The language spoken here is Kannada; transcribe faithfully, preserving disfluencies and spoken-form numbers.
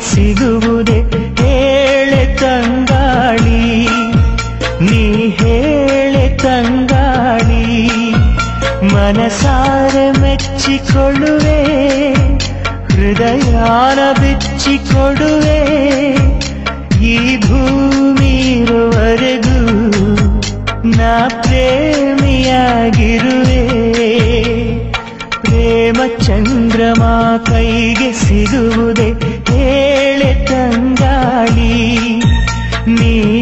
ಸಿಗುವುದೇ ಹೇಳೆ ತಂಗಾಳಿ, ನೀ ಹೇಳೆ ತಂಗಾಳಿ. ಮನಸಾರೆ ಮೆಚ್ಚಿಕೊಳ್ಳುವೆ, ಹೃದಯಾನ ಬಿಚ್ಚಿಕೊಡುವೆ. ಈ ಭೂಮಿ ಇರುವರೆಗೂ ನಾ ಪ್ರೇಮಿಯಾಗಿರುವೆ. ಪ್ರೇಮ ಚಂದ್ರಮ ಕೈಗೆ ಸಿಗುವುದು